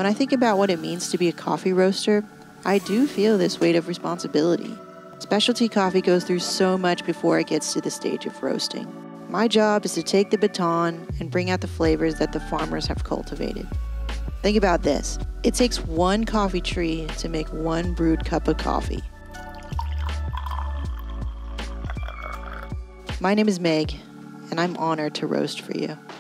When I think about what it means to be a coffee roaster, I do feel this weight of responsibility. Specialty coffee goes through so much before it gets to the stage of roasting. My job is to take the baton and bring out the flavors that the farmers have cultivated. Think about this. It takes one coffee tree to make one brewed cup of coffee. My name is Meg, and I'm honored to roast for you.